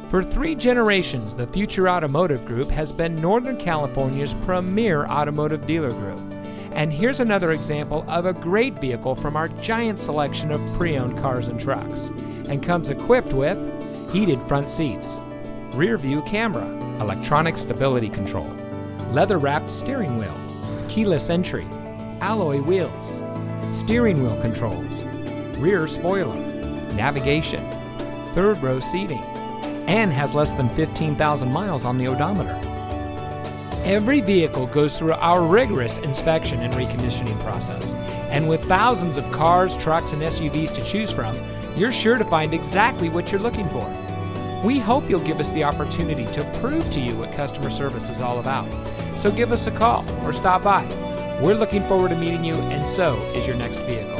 For 3 generations, the Future Automotive Group has been Northern California's premier automotive dealer group. And here's another example of a great vehicle from our giant selection of pre-owned cars and trucks. And comes equipped with heated front seats, rear view camera, electronic stability control, leather-wrapped steering wheel, keyless entry, alloy wheels, steering wheel controls, rear spoiler, navigation, third row seating, and has less than 15,000 miles on the odometer. Every vehicle goes through our rigorous inspection and reconditioning process. And with thousands of cars, trucks, and SUVs to choose from, you're sure to find exactly what you're looking for. We hope you'll give us the opportunity to prove to you what customer service is all about. So give us a call or stop by. We're looking forward to meeting you, and so is your next vehicle.